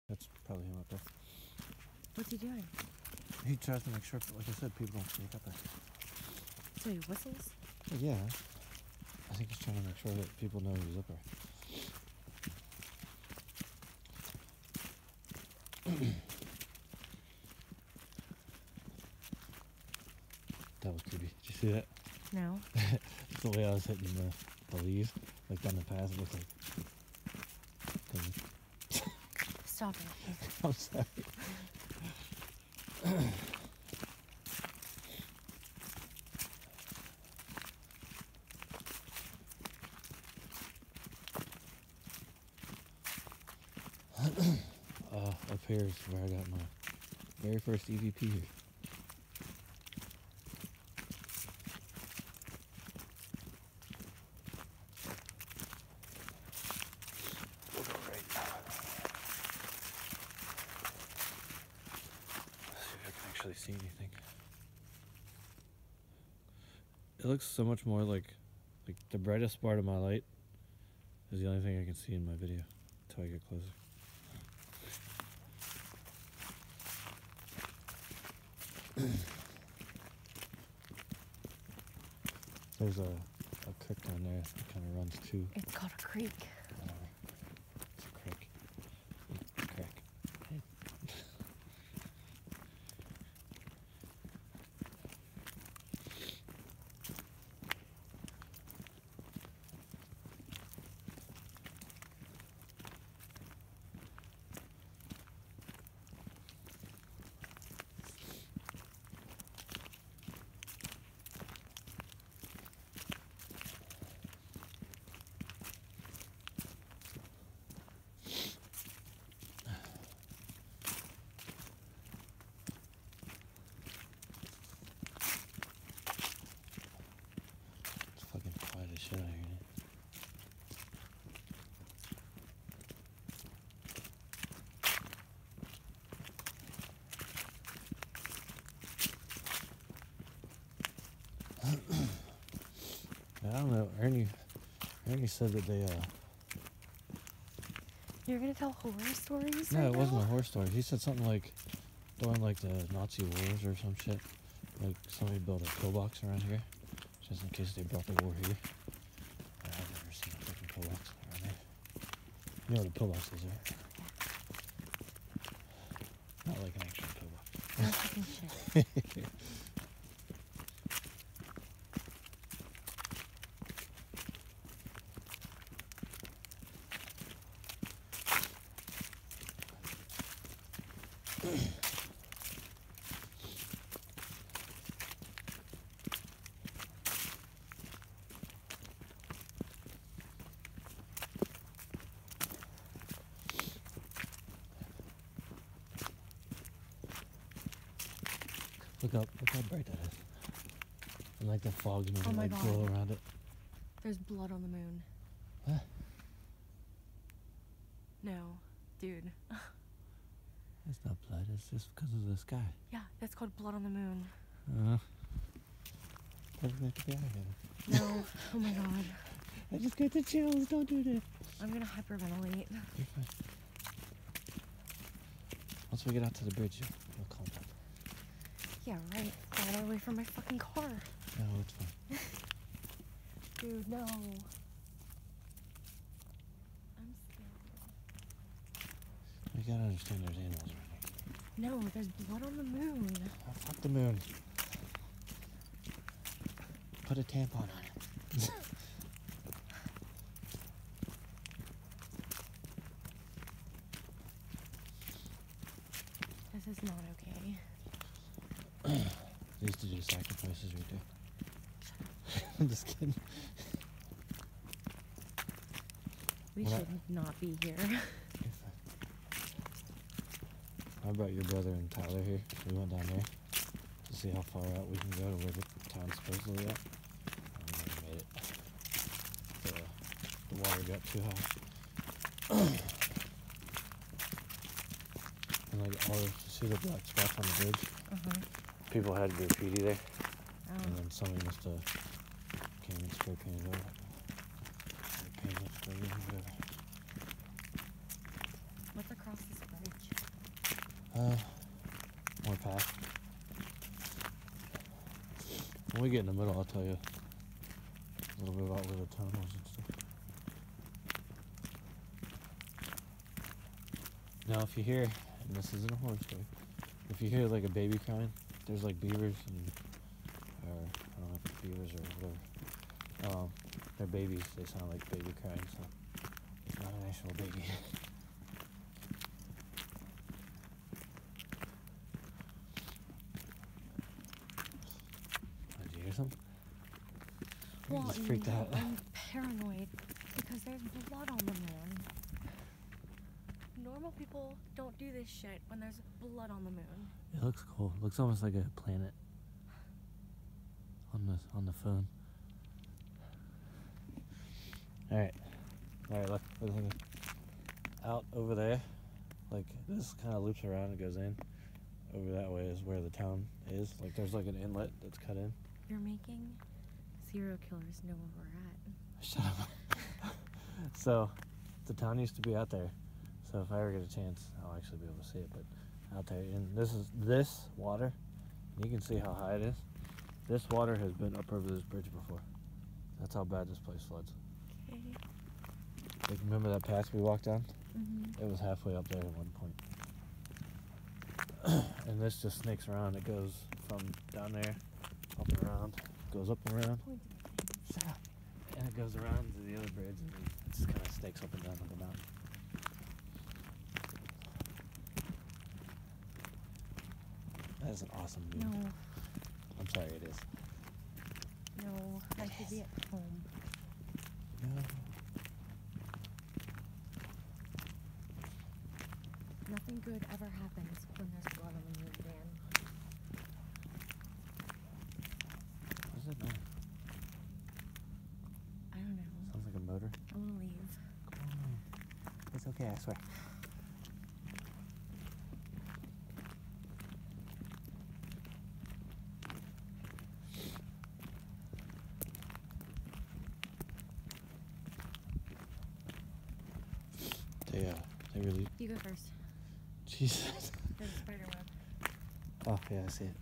That's probably him up there. What's he doing? He tries to make sure, like I said, people don't sneak up there. So he whistles? Yeah. I think he's trying to make sure that people know he's up there. That was creepy. Did you see that? No. The way I was hitting the leaves, like down the path, it looked like things. Stop it. I'm sorry. Up here is where I got my very first EVP here. We'll go right now. Let's see if I can actually see anything. It looks so much more like the brightest part of my light is the only thing I can see in my video until I get closer. There's a creek down there that kind of runs too. It's called a creek. It's a creek. Crack. It's fucking quiet as shit out here. I don't know. Ernie said that they You're gonna tell horror stories? no, right it wasn't now? a horror story. He said something like during like the Nazi wars or some shit. Like somebody built a pillbox around here, just in case they brought the war here. I've never seen a fucking pillbox around here. You know what a pillbox is, right? Not like an actual pillbox. No fucking shit. Look how bright that is. And like the fog's moving, Oh my like God. glow around it. There's blood on the moon. Huh? No, dude. It's not blood, it's just because of the sky. Yeah, that's called blood on the moon. Doesn't have to be out of here. No. Oh my God. I just got the chills, don't do that. I'm gonna hyperventilate. You're fine. Once we get out to the bridge, you'll calm down. Yeah, right. All the way from my fucking car. No, it's fine. Dude, no. I'm scared. You gotta understand there's animals right here. No, there's blood on the moon. Oh, fuck the moon. Put a tampon on it. This is not okay. They used to do sacrifices right there. I'm just kidding. We What I- should not be here. You're fine. I brought your brother and Tyler here. We went down there to see how far out we can go to where the town's supposedly at. And we never made it. The water got too high. And like all you see the black spots on the bridge? Uh-huh. People had graffiti there. Oh. And then somebody must have came and spray painted over it. Spray painted, spray painted, whatever. What's across this bridge? More past. When we get in the middle, I'll tell you a little bit about where the town was and stuff. Now, if you hear, and this isn't a horror story, if you hear like a baby crying, there's like beavers and, or I don't know if it's beavers or whatever. They're babies. They sound like baby crying, so it's not an actual baby. Did you hear something? Well, Just freaked out. I'm paranoid because there's blood on the moon. Normal people don't do this shit when there's blood on the moon. It looks cool. It looks almost like a planet on the phone. All right, look, out over there, like this kind of loops around and goes in. Over that way is where the town is. Like there's like an inlet that's cut in. You're making serial killers know where we're at. Shut up. So, the town used to be out there. So if I ever get a chance, I'll actually be able to see it. But out there, and this water. You can see how high it is. This water has been up over this bridge before. That's how bad this place floods. Okay. Like, remember that path we walked down? Mm-hmm. It was halfway up there at one point. And this just snakes around. It goes from down there, up and around, goes up and around. Shut up. And it goes around to the other bridge, and then it just kind of snakes up and down on the mountain. That is an awesome view. No, I'm sorry, it is. no, I should be at home. No. Nothing good ever happens when there's blood on the moon, Dan. What does it matter? I don't know. Sounds like a motor. I want to leave. Come on. It's okay, I swear. They really. You go first. Jesus. There's a spider web. Oh, yeah, I see it.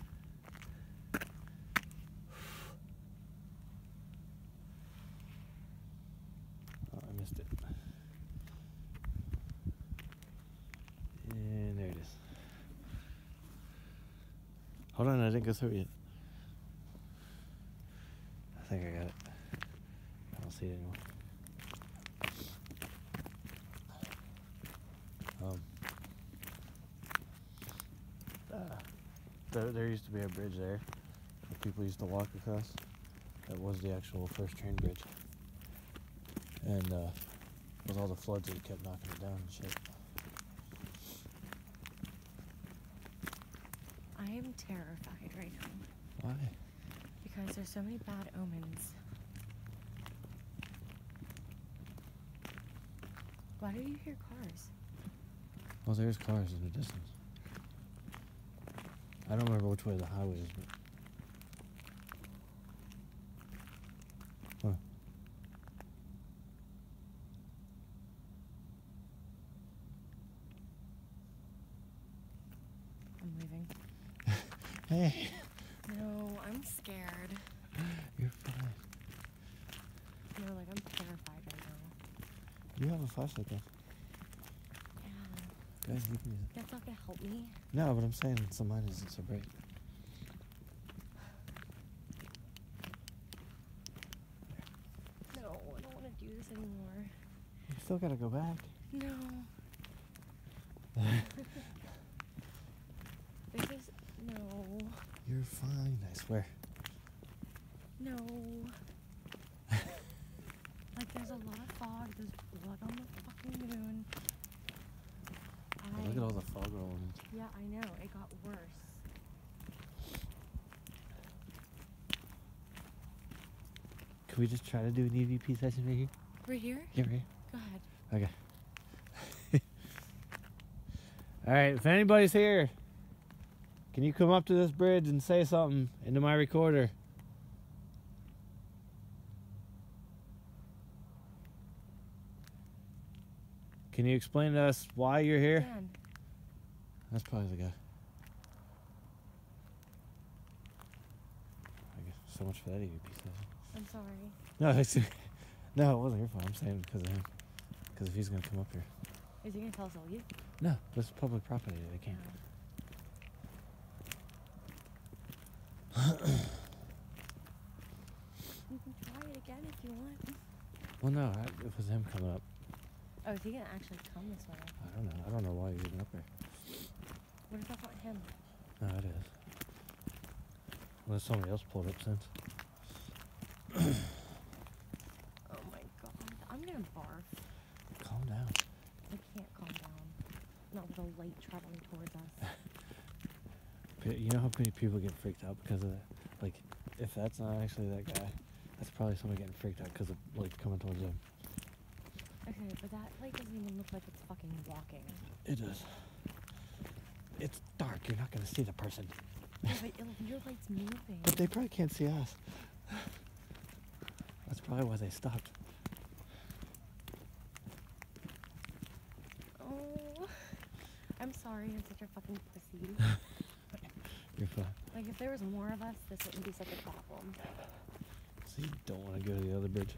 Oh, I missed it. And there it is. Hold on, I didn't go through it yet. I think I got it. I don't see it anymore. There used to be a bridge there that people used to walk across. That was the actual first train bridge. And with all the floods, it kept knocking it down and shit. I am terrified right now Why? because there's so many bad omens. Why do you hear cars? Well, there's cars in the distance. I don't remember which way the highway is, but... Huh. I'm leaving. Hey! No, I'm scared. You're fine. No, like I'm terrified right now. You have a flashlight, though. Yeah. Go ahead, you can use it. That's not gonna help me. No, but I'm saying so mine isn't so bright. No, I don't want to do this anymore. You still gotta go back. No. This is no. You're fine, I swear. No. Like there's a lot of fog. There's blood on the fucking moon. Look at all the fog rolling. Yeah, I know. It got worse. Can we just try to do an EVP session right here? Right here? Yeah, right here. Go ahead. Okay. Alright, if anybody's here, can you come up to this bridge and say something into my recorder? Can you explain to us why you're here? Dan. That's probably the guy. I guess so much for that EVP session. I'm sorry. No, no, it wasn't your fault. I'm saying because of him. Because if he's gonna come up here. Is he gonna tell us to leave? No, this is public property. They can't. You can try it again if you want. Well, no, it was him coming up. Oh, is he gonna actually come this way? I don't know. I don't know why he's even up there. What if that's not him? No, it is. Unless somebody else pulled up since. Oh my god. I'm gonna barf. Calm down. I can't calm down. Not with a light traveling towards us. You know how many people get freaked out because of that? Like, if that's not actually that guy, that's probably somebody getting freaked out because of light coming towards them. Okay, but that light doesn't even look like it's fucking walking. It does. It's dark. You're not going to see the person. Yeah, but your light's moving. But they probably can't see us. That's probably why they stopped. Oh, I'm sorry. I'm such a fucking pussy. You're fine. Like, if there was more of us, this wouldn't be such a problem. So you don't want to go to the other bridge?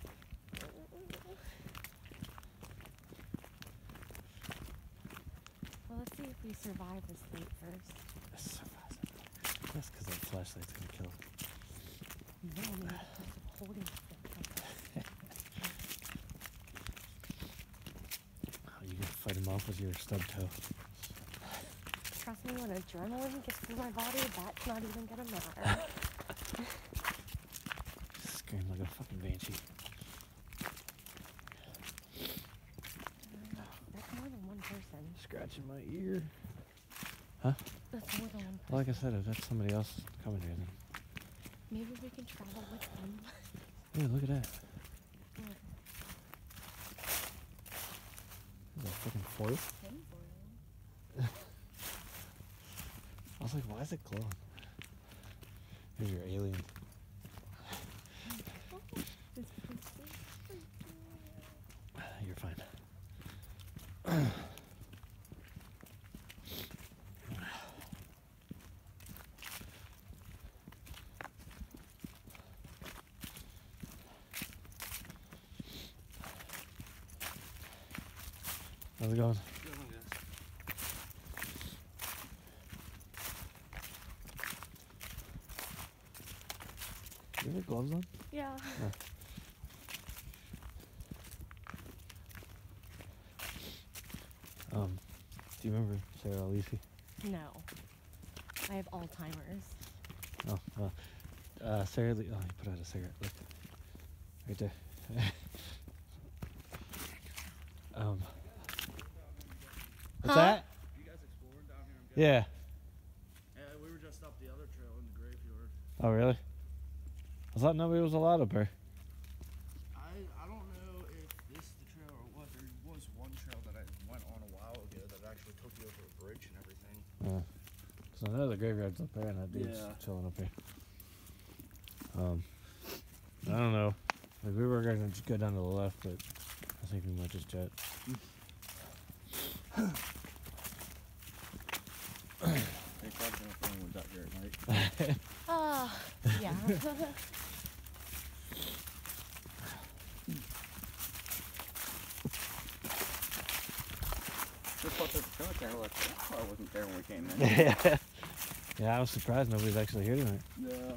Well, let's see if we survive this light first. That's because that flashlight's going to kill us. No, I mean, the cost of holding stuff like this. Oh, you can fight him off with your stub toe. Trust me, when adrenaline gets through my body, that's not even gonna matter. Scream like a fucking banshee. That's more than one person. Scratching my ear. Huh? That's more than one person. Well, like I said, if that's somebody else coming here, then. Maybe we can travel with them. Hey, look at that. What? Is that fucking foil? Tinfoil? I was like, why is it glowing? Here's your alien. This place is freaking. You're fine. How's it going? You have your gloves on? Yeah. Do you remember Sarah Alisi? No. I have Alzheimer's. Oh, Sarah Lee. Oh, you put out a cigarette. Look. Right there. What's Huh? that? You guys exploring down here? Yeah. Yeah, we were just up the other trail in the graveyard. Oh, really? I thought nobody was allowed up here. I don't know if this is the trail or what. There was one trail that I went on a while ago that actually took you over a bridge and everything. So I know the graveyard's up there and that dude's Yeah. chilling up here. I don't know. Like, we were gonna just go down to the left, but I think we might just jet. They probably gonna find ones out here at night. Yeah. This part of the trail, I like, that car wasn't there when we came in. Yeah. Yeah, I was surprised nobody's actually here tonight. Yeah.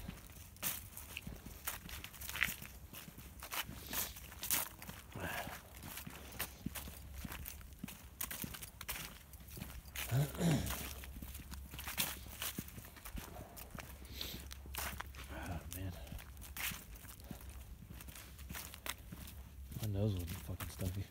Oh, man. My nose wasn't fucking stuffy.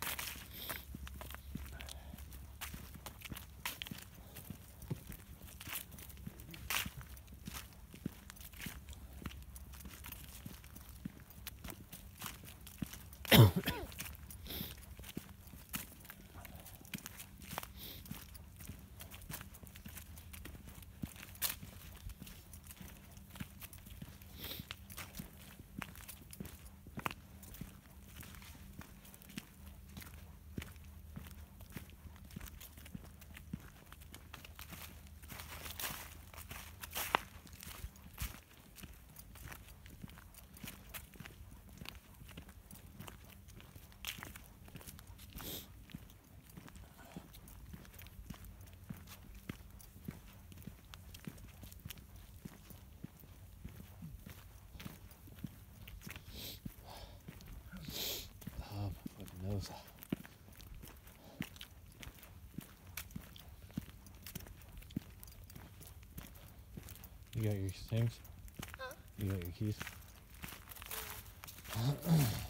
You got your things? Huh? You got your keys?